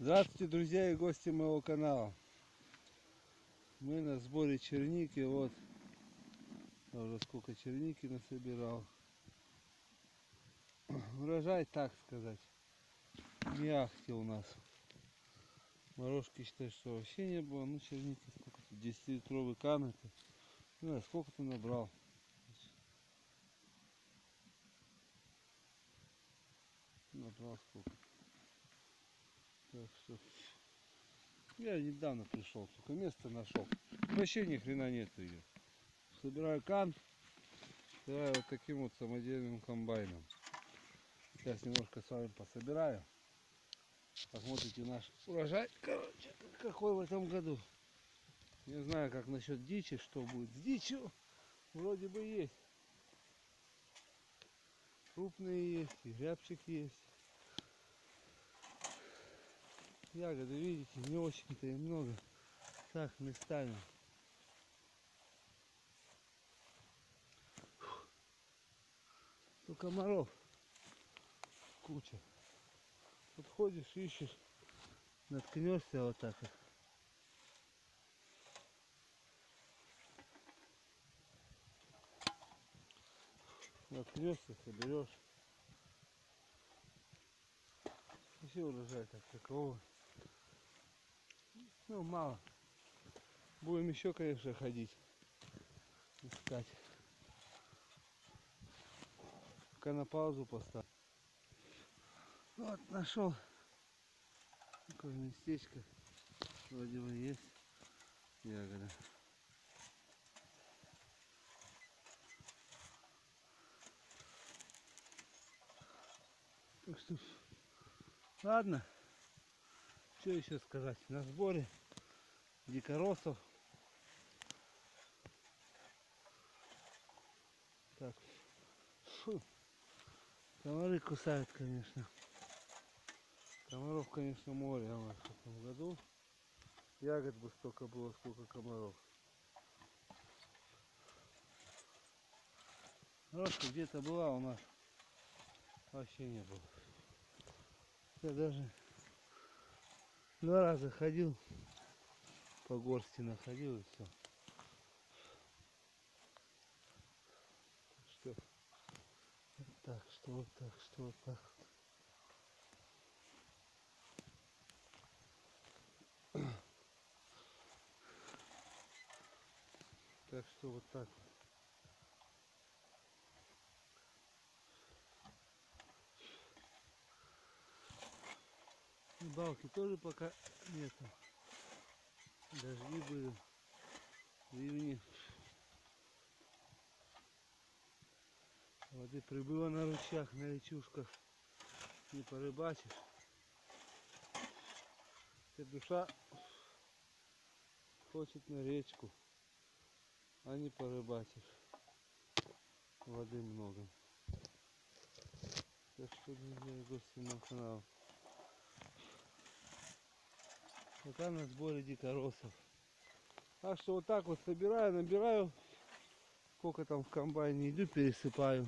Здравствуйте, друзья и гости моего канала. Мы на сборе черники. Вот я уже сколько черники насобирал. Урожай, так сказать, не ахти у нас. Морожки, считай, что вообще не было. Ну, черники сколько тут, 10-литровый кан это. Не знаю, сколько ты набрал. Набрал сколько. Так что я недавно пришел, только место нашел. Вообще ни хрена нету ее. Собираю кан, собираю вот таким вот самодельным комбайном. Сейчас немножко с вами пособираю. Посмотрите наш урожай, короче, какой в этом году. Не знаю, как насчет дичи, что будет с дичью. Вроде бы есть. Крупные есть, и рябчик есть. Ягоды, видите, не очень-то и много. Так, местами. Тут комаров куча. Тут ходишь, ищешь, наткнешься вот так вот. Наткнешься, соберешь. Вообще урожай так такого. Ну, мало. Будем еще, конечно, ходить, искать. Пока на паузу поставлю. Вот, нашел такое местечко. Вроде бы есть ягода. Так что, ладно, что еще сказать. На сборе дикоросов. Так, фу, комары кусают, конечно. Комаров, конечно, море у нас в этом году. Ягод бы столько было, сколько комаров. Рожка где-то была, у нас вообще не было. Я даже 2 раза ходил, по горсти находил и все. Что вот так, что вот так, что вот так. Так что вот так. Балки тоже пока нету. Дожди были, ливни. Воды прибыло на ручьях, на речушках. Не порыбачишь. Вся душа хочет на речку, а не порыбачишь. Воды много. Так что, друзья и гости моего канала, пока на сборе дикоросов. Так что вот так вот собираю, набираю. Сколько там в комбайне, иду пересыпаю.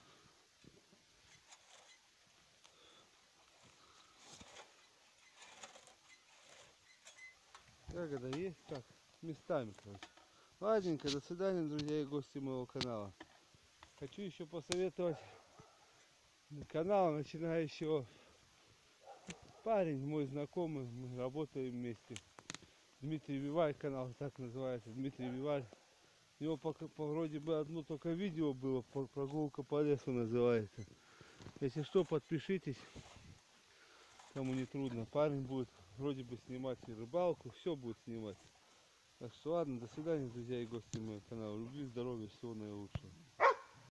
Ягода есть, так, местами, короче. Ладненько, до свидания, друзья и гости моего канала. Хочу еще посоветовать канал начинающего. Парень мой знакомый, мы работаем вместе. Дмитрий Виваль, канал так называется, Дмитрий Виваль. У него вроде бы одно только видео было, прогулка по лесу называется. Если что, подпишитесь, кому не трудно. Парень будет вроде бы снимать и рыбалку, все будет снимать. Так что ладно, до свидания, друзья и гости моего канала. Любви, здоровья, всего наилучшего.